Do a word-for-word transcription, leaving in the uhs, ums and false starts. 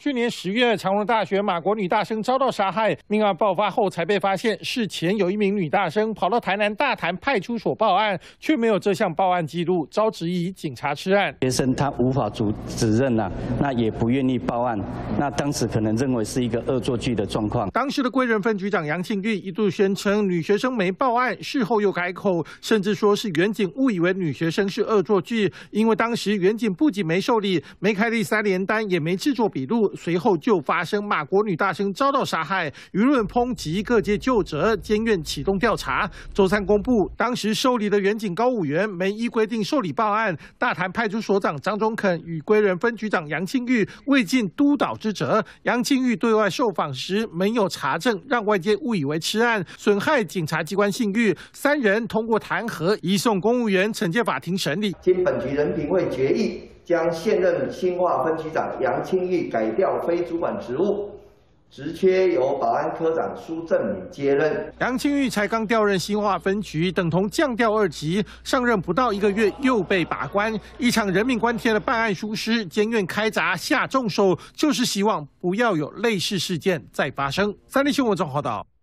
去年十月，长荣大学马国女大生遭到杀害，命案爆发后才被发现，事前有一名女大生跑到台南大潭派出所报案，却没有这项报案记录，遭质疑警察吃案。 学生他无法主指认呐、啊，那也不愿意报案，那当时可能认为是一个恶作剧的状况。 当时的归仁分局长杨庆玉一度宣称女学生没报案，事后又改口，甚至说是远警误以为女学生是恶作剧，因为当时远警不仅没受理，没开立三联单，也没制作笔录，随后就发生马国女大生遭到杀害，舆论抨击，各界究责，监院启动调查。周三公布，当时受理的远警高武元没依规定受理报案，大潭派出所长张中肯与归仁分局长杨庆玉未尽督导之责。杨庆玉对外受访时没有查证，让外界误以为吃案，损害警察机关信誉。三人通过弹劾，移送公务员惩戒法庭审理。 经本局人评会决议，将现任新化分局长杨庆玉改调非主管职务，职缺由保安科长苏正敏接任。 杨庆玉才刚调任新化分局，等同降调二级，上任不到一个月又被把关，一场人命关天的办案疏失，监院开闸下重手，就是希望不要有类似事件再发生。三立新闻综合报道。